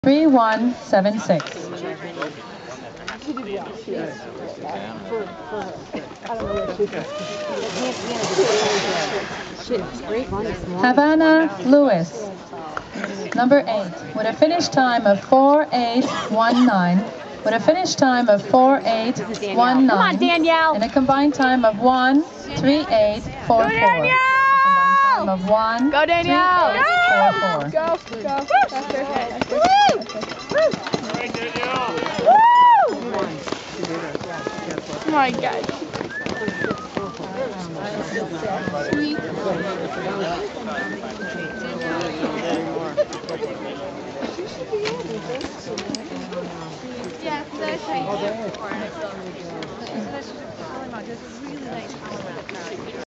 3176. Havana Lewis, number 8, with a finish time of 4:8:19. With a finish time of 4:8:19. Come on, Danielle. And a combined time of 1:38:44. Danielle! Combined time of 1. Go, Danielle! 3:8:44. Go! Faster. Oh my God. Yeah, because I was trying to do it before. So that's really nice.